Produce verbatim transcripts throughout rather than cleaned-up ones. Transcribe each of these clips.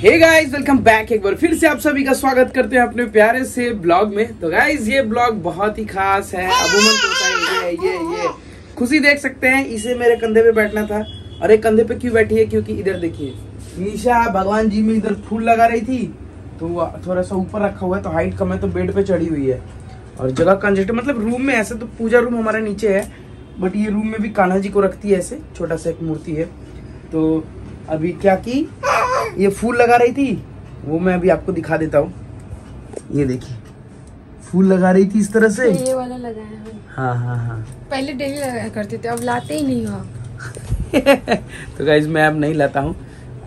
Hey guys, welcome back. एक बार फिर से आप सभी का स्वागत करते हैं अपने प्यारे से ब्लॉग में। तो गाइस, ये ब्लॉग बहुत ही खास है। अबूमन तो ये ये ये खुशी देख सकते हैं, इसे मेरे कंधे पे बैठना था। और एक कंधे पे क्यों बैठी है? क्योंकि इधर देखिए, निशा भगवान जी में इधर फूल लगा रही थी, तो थोड़ा सा ऊपर रखा हुआ है, तो हाइट कम है, तो बेड पे चढ़ी हुई है। और जगह कंजेस्टेड, मतलब रूम में ऐसे तो पूजा रूम हमारे नीचे है, बट ये रूम में भी कान्हा जी को रखती है, ऐसे छोटा सा एक मूर्ति है। तो अभी क्या की, ये फूल लगा रही थी, वो मैं अभी आपको दिखा देता हूँ। ये देखिए, फूल लगा रही थी इस तरह से। ये वाला लगाया है। हाँ हाँ हाँ पहले डेली लगाया करते थे, अब लाते ही नहीं हो। तो गाइज मैं अब नहीं लाता हूँ,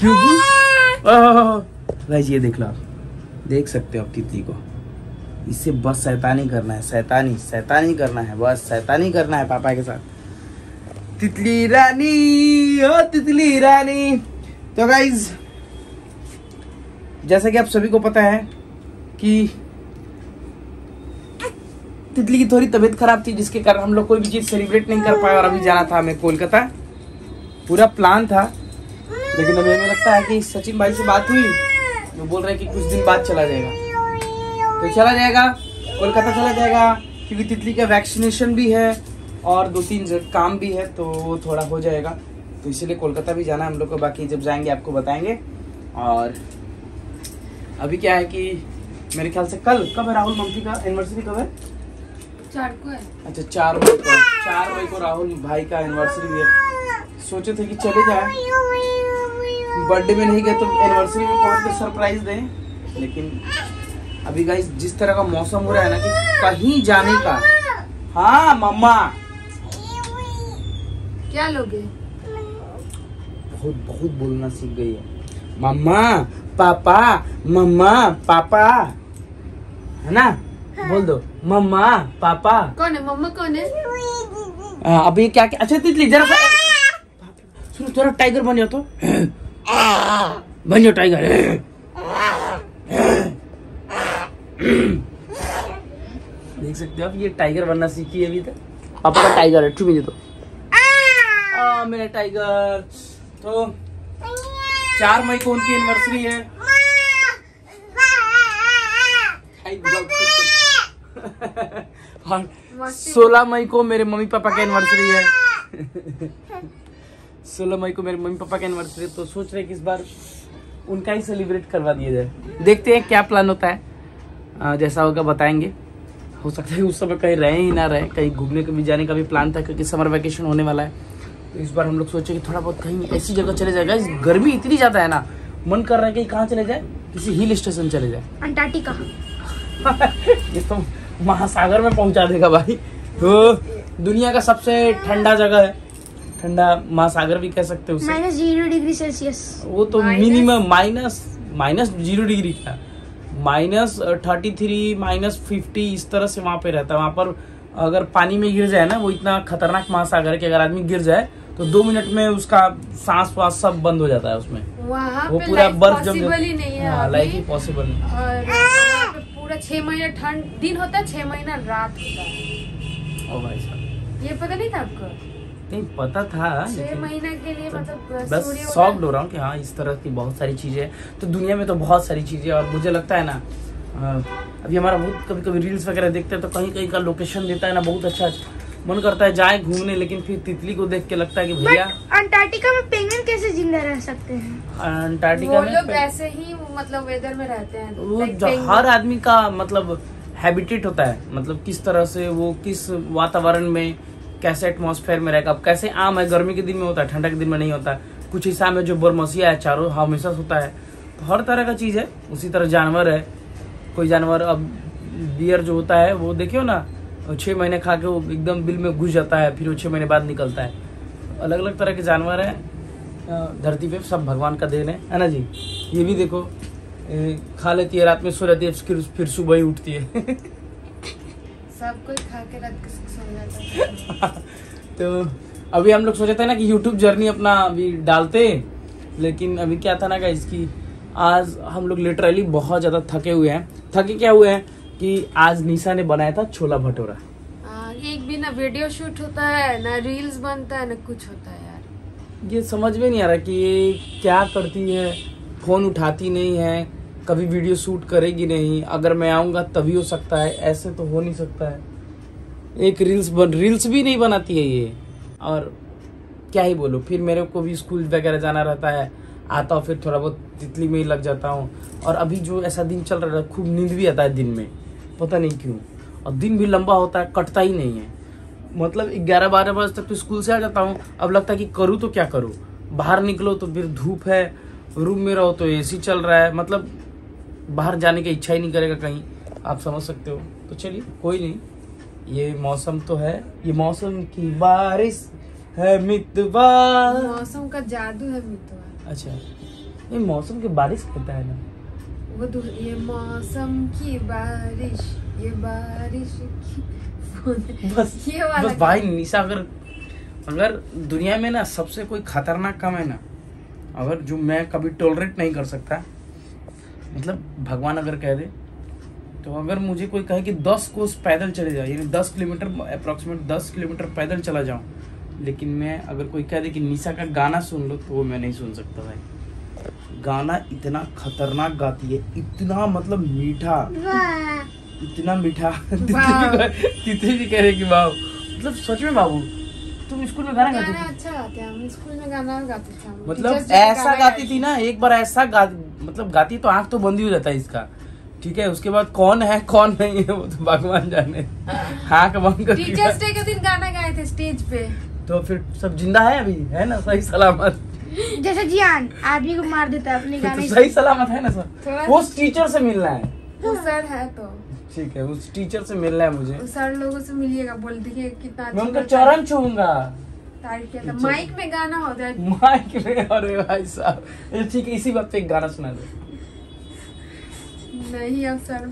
क्योंकि गाइज ये देख लो, आप देख सकते हो आप तितली को। इससे बस शैतानी करना है, शैतानी शैतानी करना है, बस शैतानी करना है पापा के साथ। तितली रानी, ओ तितली रानी। तो गाइज, जैसा कि आप सभी को पता है कि तितली की थोड़ी तबीयत खराब थी, जिसके कारण हम लोग कोई भी चीज सेलिब्रेट नहीं कर पाए। और अभी जाना था हमें कोलकाता, पूरा प्लान था, लेकिन अभी हमें लगता है कि सचिन भाई से बात हुई, वो बोल रहे हैं कि कुछ दिन बाद चला जाएगा। तो चला जाएगा, कोलकाता चला जाएगा, क्योंकि तितली का वैक्सीनेशन भी है और दो तीन काम भी है, तो वो थोड़ा हो जाएगा। तो इसीलिए कोलकाता भी जाना है हम लोग को। बाकी जब जाएंगे आपको बताएंगे। और अभी क्या है कि मेरे ख्याल से कल, कब है राहुल मम्मी का एनिवर्सरी? कब है? चार को है। अच्छा, चार मई को चार मई को राहुल भाई का एनिवर्सरी भी है। सोचे थे कि चले जाए, बर्थडे में नहीं गए तो एनिवर्सरी में पहुंच के सरप्राइज दें। लेकिन अभी गाइस, जिस तरह का मौसम हो रहा है ना कि कहीं जाने का। हाँ मम्मा, क्या लोगे? बहुत बहुत बोलना सीख गई है। मम्मा पापा, मम्मा पापा, है ना? बोल दो मम्मा पापा। कौन है मम्मा? कौन है? आ, अभी क्या क्या? अच्छा तितली, जरा सा सुनो, थोड़ा टाइगर बन जाओ, तो बन जाओ टाइगर। देख सकते हो आप, ये टाइगर बनना सीखी है अभी तक। पापा का टाइगर है, चुमी दे दो। आ, मेरा टाइगर। तो चार मई को उनकी एनिवर्सरी है। और सोलह मई को मेरे मम्मी पापा की एनिवर्सरी है। सोलह मई को मेरे मम्मी पापा की एनिवर्सरी, तो सोच रहे कि इस बार उनका ही सेलिब्रेट करवा दिया जाए। देखते हैं क्या प्लान होता है, आ, जैसा होगा बताएंगे। हो सकता है उस समय कहीं रहे ही ना रहे, कहीं घूमने को भी जाने का भी प्लान था, क्योंकि समर वेकेशन होने वाला है। तो इस बार हम लोग सोचे कि थोड़ा बहुत कहीं ऐसी जगह चले जाएगा। गर्मी इतनी ज्यादा है ना, मन कर रहा है कि कहाँ चले जाए, किसी हिल स्टेशन चले जाए। अंटार्कटिका। ये तो महासागर में पहुंचा देगा भाई। तो दुनिया का सबसे ठंडा जगह है, ठंडा महासागर भी कह सकते हो उसे। Minus zero degree Celsius. वो तो minimum minus minus zero degree का, minus thirty three minus fifty इस तरह से वहां पे रहता है। वहां पर अगर पानी में गिर जाए ना, वो इतना खतरनाक महासागर है कि अगर आदमी गिर जाए तो दो मिनट में उसका सांस वास सब बंद हो जाता है उसमें। वहाँ वो पे पूरा बर्फ जम पॉसिबल ही नहीं है। हाँ, लाइफ ही पॉसिबल नहीं। और वहाँ पे पूरा छह महीना ठंड दिन होता है, छह महीना रात होता है। ओ भाई साहब, ये पता नहीं था आपको? नहीं पता था, छह महीना के लिए मतलब बस शॉक्ड हो रहा हूँ कि हाँ, इस तरह की बहुत सारी चीजें हैं। तो दुनिया में तो बहुत सारी चीजें, और मुझे लगता है ना, अभी हमारा बहुत कभी कभी रील्स वगैरह देखते हैं तो कहीं कहीं का लोकेशन देता है ना, बहुत अच्छा, मन करता है जाए घूमने, लेकिन फिर तितली को देख के लगता है कि भैया अंटार्कटिका में पेंगुइन कैसे जिंदा रह सकते हैं? अंटार्कटिका में लोग ऐसे ही मतलब वेदर में रहते हैं। वो हर आदमी का मतलब हैबिटेट होता है, मतलब किस तरह से वो किस वातावरण में कैसे एटमॉस्फेयर में रहेगा। अब कैसे आम है, गर्मी के दिन में होता है, ठंडा के दिन में नहीं होता। कुछ हिस्सा में जो बरमसिया है, चारों हमेशा होता है। तो हर तरह का चीज है। उसी तरह जानवर है, कोई जानवर, अब बियर जो होता है वो देखियो ना, छह महीने खा के वो एकदम बिल में घुस जाता है, फिर वो छह महीने बाद निकलता है। अलग अलग तरह के जानवर है धरती पे, सब भगवान का देन है, है ना जी। ये भी देखो, खा लेती है, रात में सो जाती है, फिर सुबह ही उठती है। सब कोई खा के रात के सो जाता है। तो अभी हम लोग सोचे थे ना कि यूट्यूब जर्नी अपना अभी डालते, लेकिन अभी क्या था ना गाइस कि आज हम लोग लिटरली बहुत ज्यादा थके हुए हैं। थके क्या हुए हैं कि आज निशा ने बनाया था छोला भटूरा। एक भी ना वीडियो शूट होता है, ना रील्स बनता है, ना कुछ होता है यार। ये समझ में नहीं आ रहा कि ये क्या करती है, फ़ोन उठाती नहीं है, कभी वीडियो शूट करेगी नहीं, अगर मैं आऊँगा तभी हो सकता है, ऐसे तो हो नहीं सकता है। एक रील्स बन रील्स भी नहीं बनाती है ये। और क्या ही बोलो, फिर मेरे को भी स्कूल वगैरह जाना रहता है, आता हूँ फिर थोड़ा बहुत तितली में ही लग जाता हूँ। और अभी जो ऐसा दिन चल रहा है, खूब नींद भी आता है दिन में, पता नहीं क्यों। और दिन भी लंबा होता है, कटता ही नहीं है। मतलब ग्यारह बारह बजे तक तो स्कूल से आ जाता हूँ। अब लगता है कि करूँ तो क्या करूँ, बाहर निकलो तो फिर धूप है, रूम में रहो तो एसी चल रहा है, मतलब बाहर जाने की इच्छा ही नहीं करेगा कहीं, आप समझ सकते हो। तो चलिए कोई नहीं, ये मौसम तो है, ये मौसम की बारिश है मितवा, मौसम का जादू है मितवा। अच्छा, ये मौसम की बारिश कहता है ना वो दू- ये मौसम की बारिश, ये बारिश की बस। ये वाला बस भाई निशा, अगर अगर दुनिया में ना सबसे कोई खतरनाक काम है ना, अगर जो मैं कभी टॉलरेट नहीं कर सकता, मतलब भगवान अगर कह दे तो, अगर मुझे कोई कहे कि दस कोस पैदल चले जाओ, यानी दस किलोमीटर अप्रोक्सीमेट दस किलोमीटर पैदल चला जाऊं, लेकिन मैं अगर कोई कह दे कि निशा का गाना सुन लो, तो वो मैं नहीं सुन सकता भाई। गाना इतना खतरनाक गाती है, इतना मतलब मीठा, इतना मीठा। तितली भी कह रही कि वाह, मतलब सच में बाबू तुम स्कूल में गाना गाती गाना थी? अच्छा गाते हैं हम, स्कूल में गाना गाते थे हम। मतलब Teachers Day ऐसा गाना गाती गाए थी ना, एक बार ऐसा गा मतलब गाती तो आंख तो बंद ही हो जाता है इसका, ठीक है। उसके बाद कौन है कौन नहीं है वो तो भगवान जाने, आंख बंद कर। टीचर्स डे के दिन गाना गाए थे स्टेज पे। तो फिर सब जिंदा है अभी, है ना, सही सलामत? जैसे जियान आदमी को मार देता है अपने गाने तो सही सलामत है ना सर? थोड़ा- वो टीचर से मिलना है, वो सर है तो ठीक है, उस टीचर से मिलना है मुझे। वो सर लोगों से मिलिएगा, बोल देखिए कितना मैं उनका अच्छा चरण छूऊंगा तारीफ किया था। अच्छा। माइक में गाना होता है। माइक में। अरे भाई साहब, ये ठीक है, इसी बात पे एक गाना सुना दो। नहीं अब सर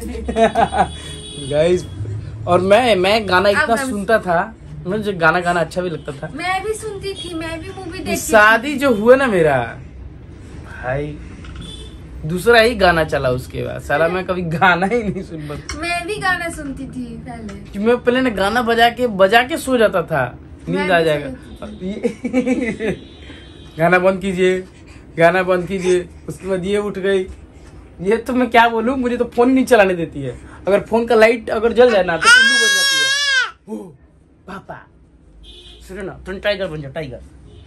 गाइस, और मैं मैं गाना अब इतना मैं- सुनता था, मुझे गाना गाना अच्छा भी लगता था। मैं भी सुनती थी, मैं भी मूवी देखती थी। शादी जो हुआ ना मेरा भाई, दूसरा ही गाना चला उसके बाद, साला मैं कभी गाना ही नहीं सुन पाता। मैं भी गाना सुनती थी पहले। कि मैं पहले ना गाना बजा के बजा के सो जाता था, नींद मैं आ भी जाएगा। ये गाना बंद कीजिए, गाना बंद कीजिए, उसके बाद ये उठ गई। ये तो मैं क्या बोलूं, मुझे तो फोन नहीं चलाने देती है। अगर फोन का लाइट अगर जल जाए ना तो उल्लू बन जाती है। ओ पापा सुनो ना, तुम टाइगर बन जाओ, टाइगर।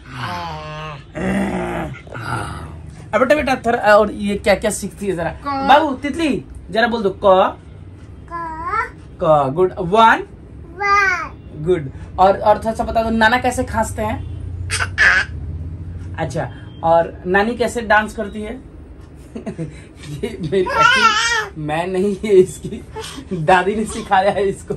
अब बेटा बेटा थोड़ा, और ये क्या क्या सीखती है जरा क। बाबू, तितली जरा बोल दो, क क। Good, one good. और और थोड़ा सा बता दो, नाना कैसे खांसते हैं? अच्छा, और नानी कैसे डांस करती है? ये मेरी एक्टिंग मैं नहीं है, इसकी दादी ने सिखाया है इसको।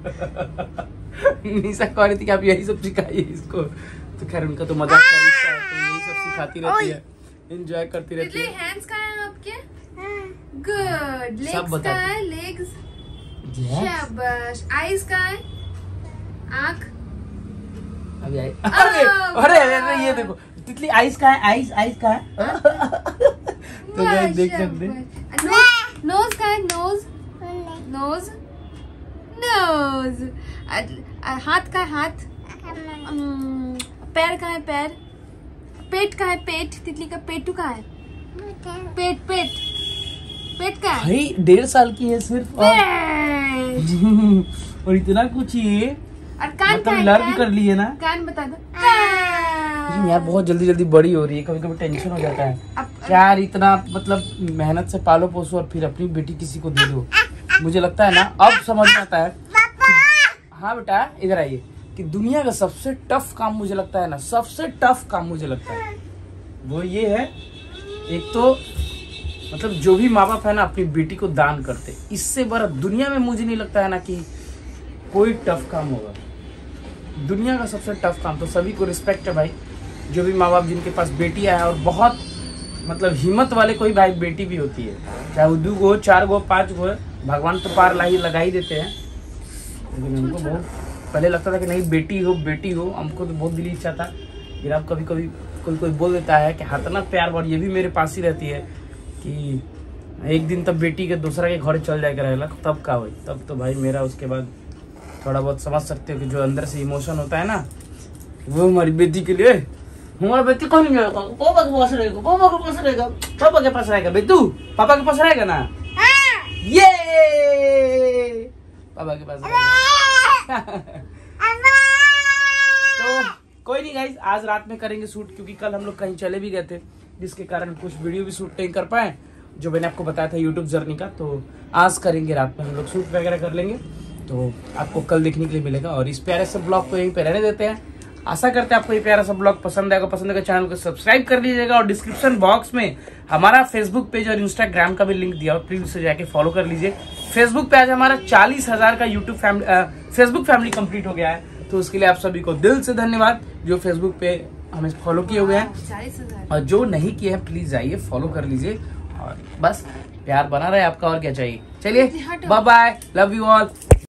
निशा कह रही थी कि आप यही सब सिखाइए इसको, तो खैर उनका तो मजाक का रिश्ता है, तो यही सब सिखाती रहती है, एंजॉय करती रहती तितली, है। हैंड्स कहाँ हैं आपके? गुड। सब लेग्स बता कहाँ दो। है? लेग्स। Yes. शाबाश। आईज कहाँ है? आँख। अभी आई। अरे अरे अरे ये देखो तितली, आइस कहाँ है? आइस आइस कहाँ है? तो गाइस देख सकते हैं। नोज नोज कहाँ है? Nose nose nose. हाथ कहाँ है? हाथ। अम्म, पैर कहाँ है? पैर। पेट कहाँ है? पेट। तितली का पेटू कहाँ है? पेट पेट पेट कहाँ है? भाई डेढ़ साल की है सिर्फ, और, पेट। और इतना कुछ ये और कान कहाँ मतलब है? लर्न कान? कर लिए ना। कान बता दो। लेकिन यार बहुत जल्दी जल्दी बड़ी हो रही है, कभी कभी टेंशन हो जाता है अब- यार, इतना मतलब मेहनत से पालो पोसो और फिर अपनी बेटी किसी को दे दो। मुझे लगता है ना, अब समझ में आता है कि, हाँ बेटा इधर आइए, कि दुनिया का सबसे टफ काम मुझे लगता है ना, सबसे टफ काम मुझे लगता है वो ये है, एक तो मतलब जो भी माँ बाप है ना अपनी बेटी को दान करते, इससे बड़ा दुनिया में मुझे नहीं लगता है ना कि कोई टफ काम होगा। दुनिया का सबसे टफ काम, तो सभी को रिस्पेक्ट है भाई, जो भी माँ बाप जिनके पास बेटियां हैं, और बहुत मतलब हिम्मत वाले कोई भाई बेटी भी होती है, चाहे वो दो गो चार गो पाँच गो, भगवान तो पार ला ही लगा ही देते हैं। लेकिन हमको बहुत पहले लगता था कि नहीं बेटी हो बेटी हो, हमको तो बहुत दिली इच्छा था। फिर अब कभी कभी कोई कोई बोल देता है कि हाथ ना प्यार बढ़, ये भी मेरे पास ही रहती है कि एक दिन तब बेटी के दूसरा के घर चल जाए रहेगा, तब का हो, तब तो भाई मेरा उसके बाद थोड़ा बहुत समझ सकते हो कि जो अंदर से इमोशन होता है ना, वो हमारी बेटी के लिए हमारा बेटी कौन नहीं रहेगा, पापा के पास रहेगा, पापा के पास रहेगा, पापा के पास रहेगा। बेटू पापा के पास रहेगा ना? ये पापा के पास रहेगा। तो कोई नहीं गाइस, आज रात में करेंगे शूट, क्योंकि कल हम लोग कहीं चले भी गए थे, जिसके कारण कुछ वीडियो भी शूट नहीं कर पाए, जो मैंने आपको बताया था यूट्यूब जर्नी का। तो आज करेंगे रात में हम लोग शूट वगैरह कर लेंगे, तो आपको कल देखने के लिए मिलेगा। और इस प्यारे से ब्लॉग को यहीं पे रहने देते हैं। आशा करते हैं आपको ये प्यारा सा ब्लॉग पसंद आएगा। पसंद आएगा चैनल को सब्सक्राइब कर लीजिएगा, और डिस्क्रिप्शन बॉक्स में हमारा फेसबुक पेज और इंस्टाग्राम का भी लिंक दिया हो, प्लीज उसे जाके फॉलो कर लीजिए। फेसबुक पे आज हमारा चालीस हजार का YouTube family Facebook family complete हो गया है, तो उसके लिए आप सभी को दिल से धन्यवाद जो फेसबुक पे हमें फॉलो किए हुए हैं, और जो नहीं किए हैं प्लीज जाइए फॉलो कर लीजिए। और बस प्यार बना रहे आपका, और क्या चाहिए। चलिए bye bye, love you all.